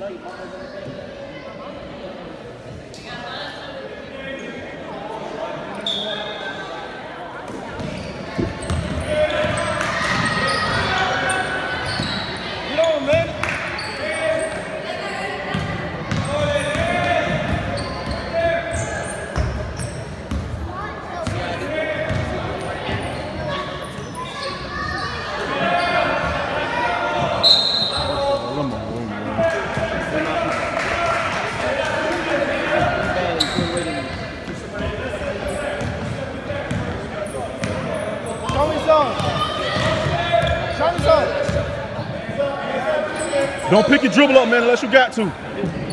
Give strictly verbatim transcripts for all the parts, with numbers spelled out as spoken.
Don't pick your dribble up, man, unless you got to.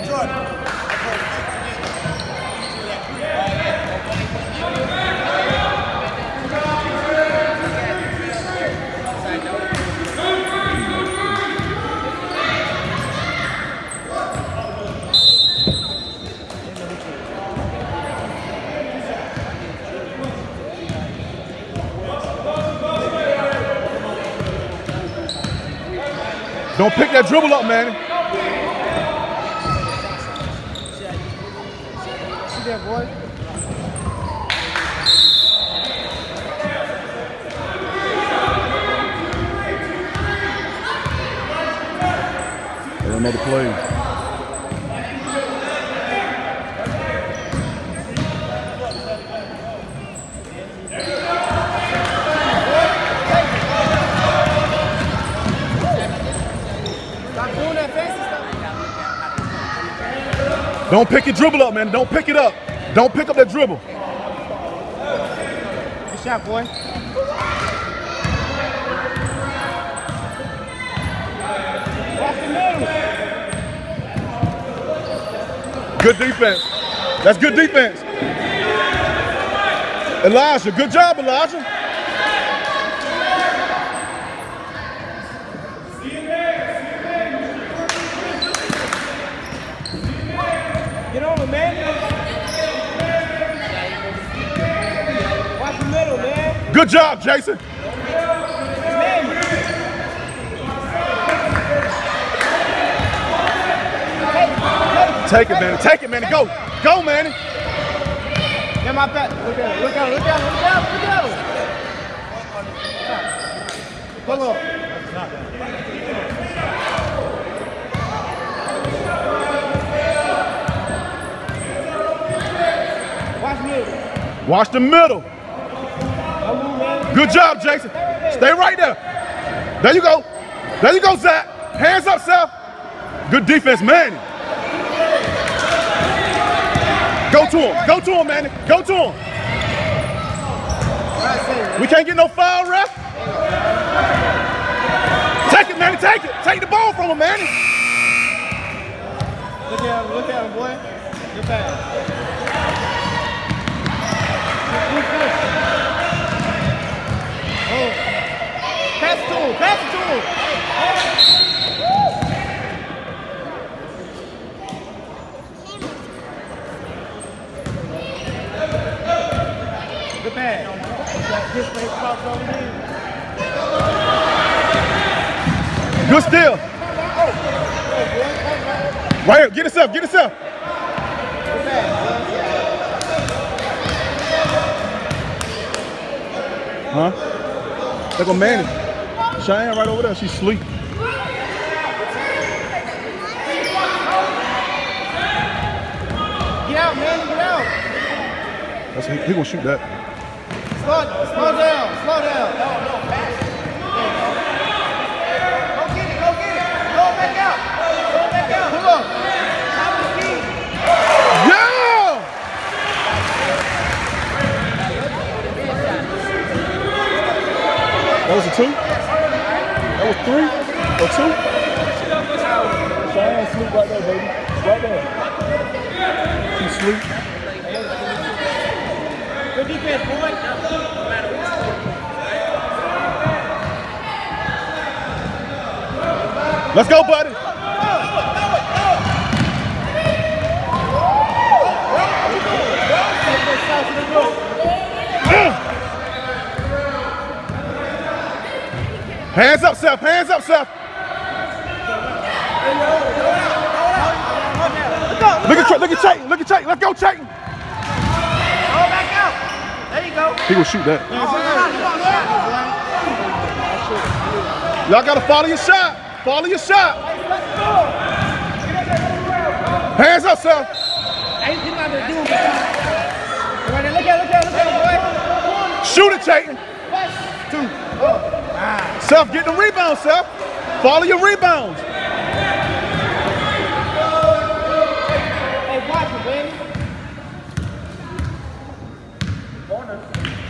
Don't pick that dribble up, man. See that, boy? Another play. Don't pick your dribble up, man. Don't pick it up. Don't pick up that dribble. Good shot, boy. Good defense. That's good defense. Elijah, good job, Elijah. Get over, man. Watch the middle, man. Good job, Jason. Take it, man. Take it, man. Go. Go, man. Get my back. Look at him. Look at him. Look at him. Look at him. Look at him. Pull up. Watch middle. Watch the middle. Good job, Jason. Stay right there. There you go. There you go, Zach. Hands up, Seth. Good defense, man. Go to him. Go to him, man. Go to him. We can't get no foul, ref. Take it, man. Take it. Take the ball from him, man. Look at him. Look at him, boy. Good pass. Oh. Pass it to him. Pass it to him. Good pass. Good steal. Right here. Get yourself. Get yourself. Huh? They're gonna manage. Cheyenne right over there. She's asleep. Get out, man. Get out. That's, he, he gonna shoot that. Slow, slow down. Slow down. Go get it. Go get it. Go back out. Go back out. Come on. Yeah! That was a two? That was three? Or two? Cheyenne sleep right there, baby. Right there. She sleep. Good defense, boy. Let's go, buddy. Hands up, Seth. Hands up, Seth. look up. Look at look at Chayton. Look at Chayton. Let's go, Chayton. Go back out. There you go. He will shoot that. Y'all gotta follow your shot. Follow your shot. Hands up, Seth. Ain't you not gonna do it? Look at, look at, look at, boy. Shoot it, Chayton. Two. Ah. Seth, get the rebound, Seth. Follow your rebounds. Hey, watch it, baby. Corner.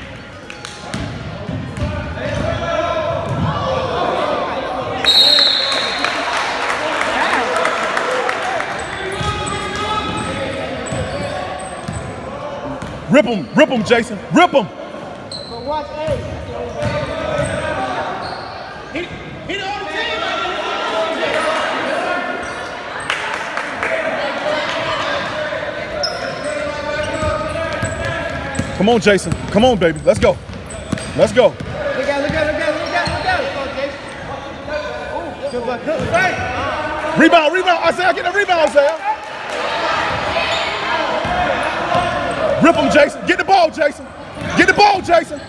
Rip him, rip him, Jason. Rip him. But watch A. He, he the only team. Come on, Jason. Come on, baby. Let's go. Let's go. Look at, look at, look at, look at, look at. Oh, Jason. Good luck. Good luck. Rebound, rebound. Isaiah, get the rebound, Isaiah. Rip him, Jason. Get the ball, Jason. Get the ball, Jason.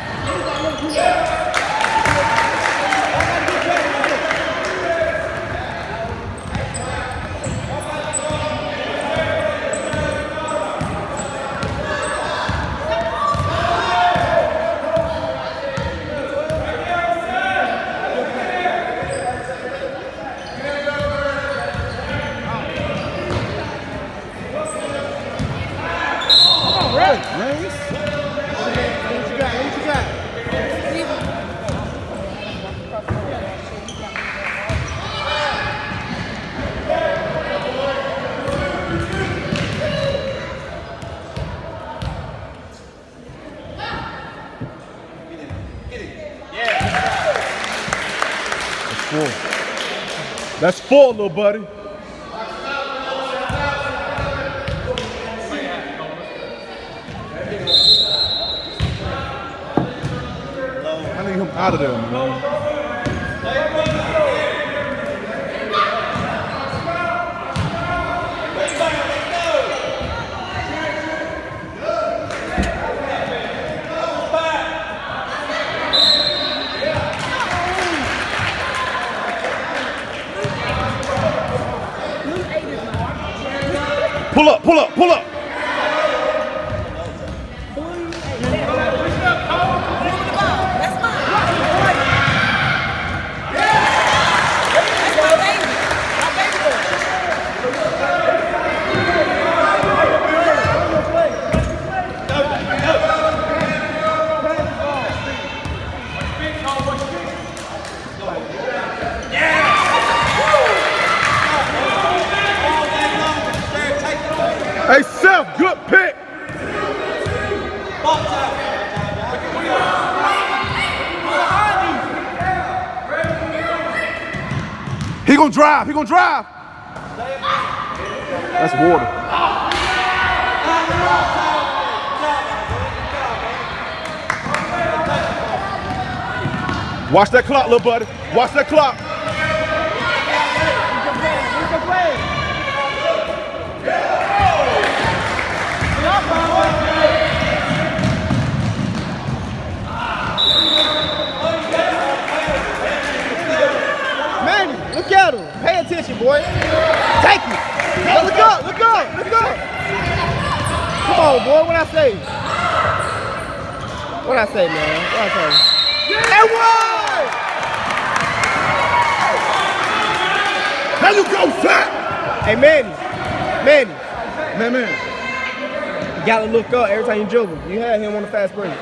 That's four, little buddy. I need him out of there, man. Pull up, pull up, pull up. Hey, Seth, good pick. He gonna drive, he gonna drive. That's water. Watch that clock, little buddy. Watch that clock. Manny, look at him. Pay attention, boy. Take it. Now look up, look up, look up. Come on, boy. What I say? What I say, man? What I say? And one! There you go, Zach. Hey, Manny. Manny. Man, man. You gotta look up every time you dribble. You had him on the fast break.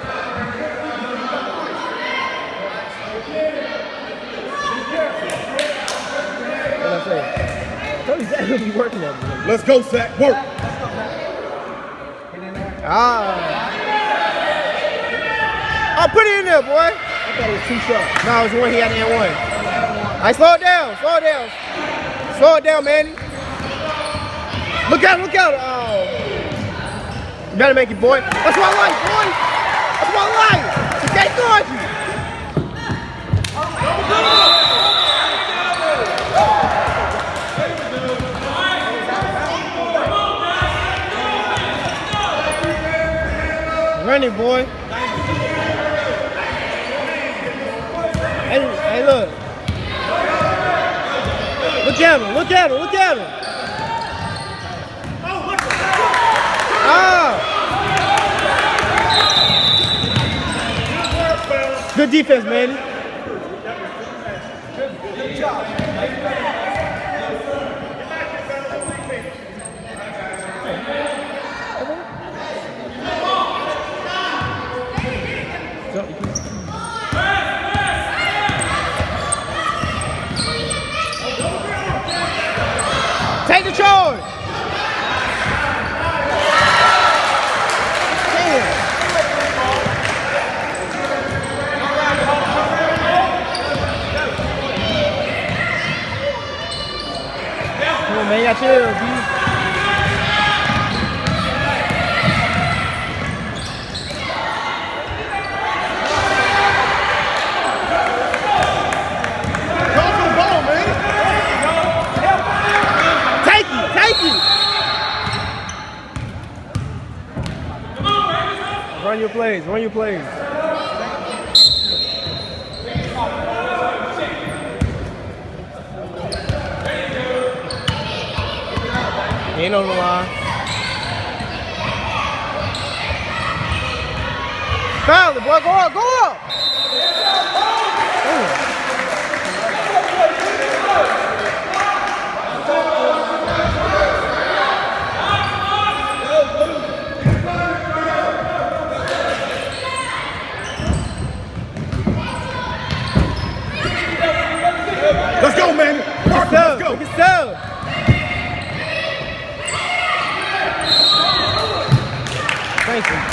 What I say? I told you Zach will be working on me. Let's go, Zach. Work. Ah. Oh, put it in there, boy. I thought it was two shots. No, it was one. He had to hit one. All right, slow it down. Slow it down. Slow it down, Manny. Look out, look out. Oh. You better make it, boy. That's what I like, boy. That's what I like. So can't guard you. Running, boy. Hey, hey, look. Look at him, look at him, look at him. Ah. Good defense, man. Take the charge. Damn. Come on, man, you got chill, B. Run your plays, run your plays. Ain't on the line. Foul it, boy, go up, go up! Ooh. Let's go, man. Parker, let's go. Let's go. Thank you.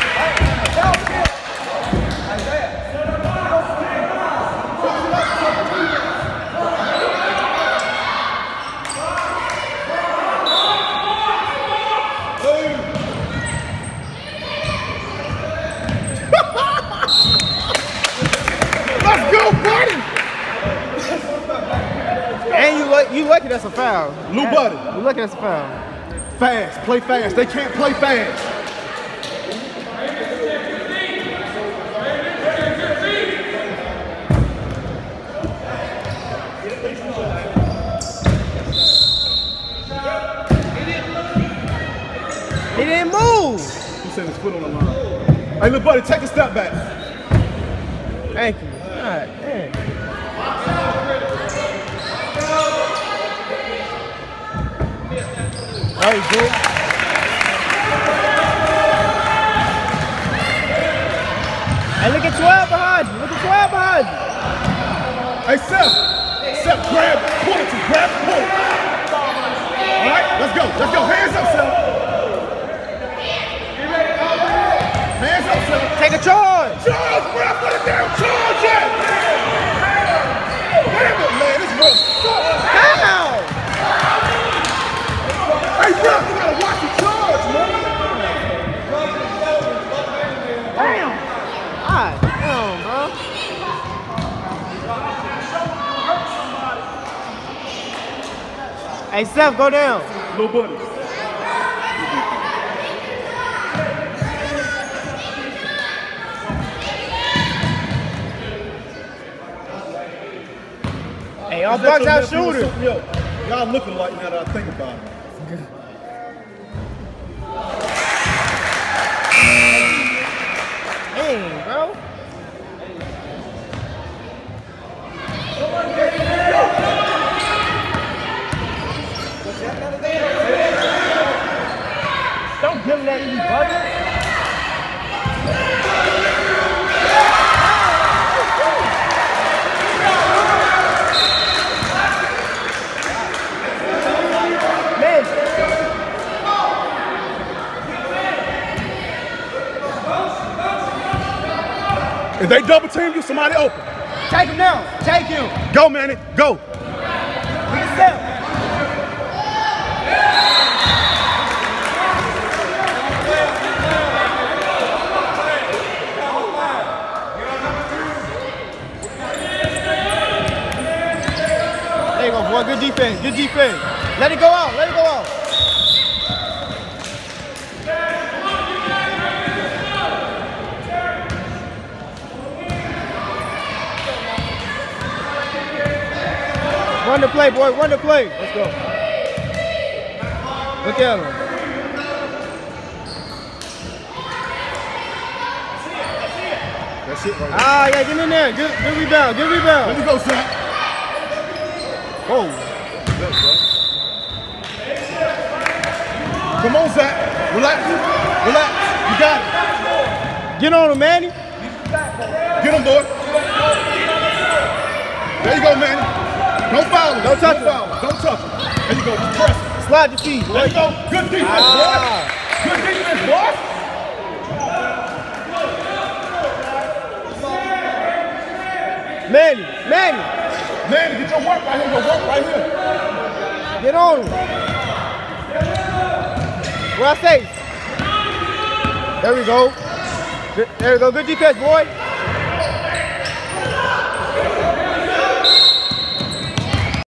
Let's go, buddy. And you look, you lucky that's a foul. Lou Buddy. You lucky that's a foul. Fast, play fast. They can't play fast. He didn't move. He sent his foot on the line. Hey, Lou Buddy, take a step back. Thank you. God damn. There you go. Hey, look at twelve behind you. Look at twelve behind you. Hey, Seth. Seth, grab it. Pull it. Grab it. Pull it. All right, let's go. Let's go. Hands up, Seth. Hands up, Seth. Take a charge. Charge, bro. Put it down. Charge it. Damn it, man. This was so How? Hey, bro, you gotta watch the charge, man. Damn. God damn, bro. Hey, Seth, go down. Lou Buddy. Hey, y'all bugs out shooters. Yo, y'all looking like now that I think about it. Dang, bro. Don't give him that easy bucket. If they double team you, somebody open. Take him now. Take him. Go, Manny. Go. Look at Seth. There you go, boy. Good defense. Good defense. Let it go out. Let it go out. Run the play, boy. Run the play. Let's go. Look at him. That's it right there. Ah, yeah, get in there. Good, good rebound. Good rebound. Let me go, Zach. Whoa. Come on, Zach. Relax. Relax. You got it. Get on him, Manny. Get him, boy. There you go, Manny. Don't foul him. Don't touch him. Foul him. Don't touch him. There you go. Just press him. Slide your feet, boy. There you go. Good defense, Ah. boy. Good defense, boy. Manny, Manny. Manny, get your work right here. Your work right here. Get on him. What I say? There we go. Good, there we go. Good defense, boy.